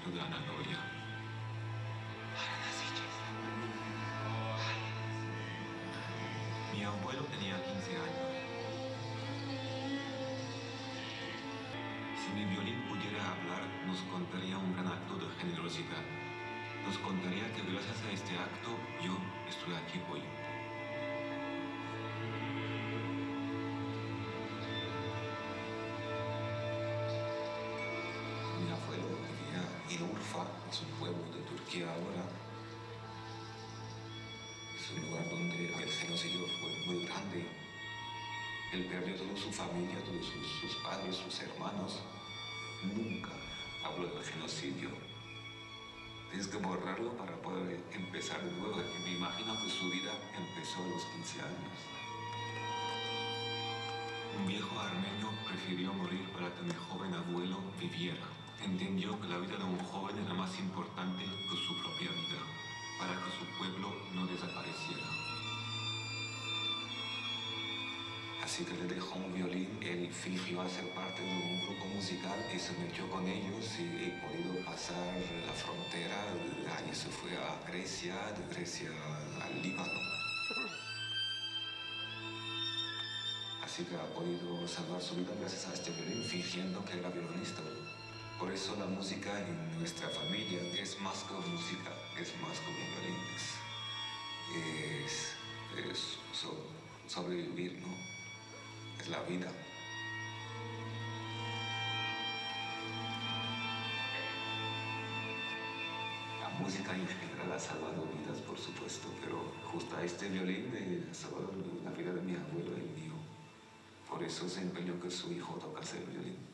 centro de Anatolia. Mi abuelo tenía 15 años. Si mi violín pudiera hablar, nos contaría un gran acto de generosidad. Nos contaría que gracias a este acto yo estoy aquí hoy. Mi abuelo vivía en Urfa, es un pueblo de Turquía ahora. Es un lugar donde el genocidio fue muy grande. Él perdió toda su familia, todos sus padres, sus hermanos. Nunca habló del genocidio. Tienes que borrarlo para poder empezar de nuevo. Me imagino que su vida empezó a los 15 años. Un viejo armenio prefirió morir para que mi joven abuelo viviera. Entendió que la vida de un joven era más importante que su propia vida, para que su pueblo no desapareciera. Así que le dejó un violín, él fingió hacer parte de un grupo musical y se metió con ellos y he podido pasar la frontera, ahí se fue a Grecia, de Grecia al Líbano. Así que ha podido salvar su vida gracias a este violín, fingiendo que era violinista. Por eso la música en nuestra familia es más que música, es más que un violín, es sobrevivir, ¿no? Es la vida. La música en general ha salvado vidas, por supuesto, pero justo a este violín ha salvado la vida de mi abuelo y el mío. Por eso se empeñó que su hijo tocase el violín.